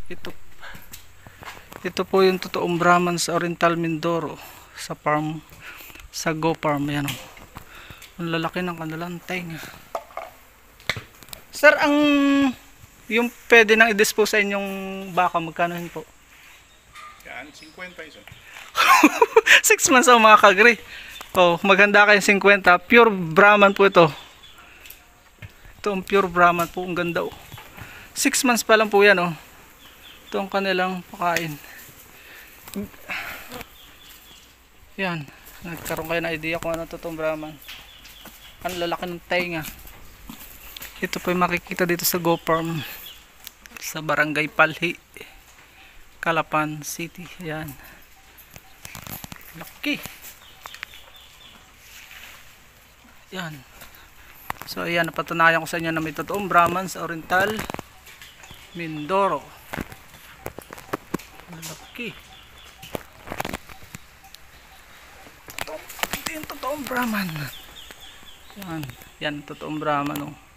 Ito, ito po yung totoong Brahman sa Oriental Mindoro, sa farm, sa Go Farm. Yan o. Ang lalaki ng kanilang tenga. Sir, yung pwede nang i-dispose sa inyong baka, magkano yun po? Yan, 50 pesos. 6 months ang mga kagri. Oh, maganda kayong 50. Pure Brahman po ito. Ito ang pure Brahman po. Ang ganda oh. 6 months pa lang po yan oh. Ito ang kanilang pakain. Yan. Nagkaroon kayo na idea kung ano totoong Brahman. Ang lalaki ng tenga. Ito po yung makikita dito sa Go Farm. Sa Barangay Palhi, Calapan City. Yan. Laki. Yan. So ayan, napatunayan ko sa inyo na may totoong Brahman sa Oriental Mindoro. Laki. Ito yung totoong Brahman. Yan. Yan, totoong Brahman oh.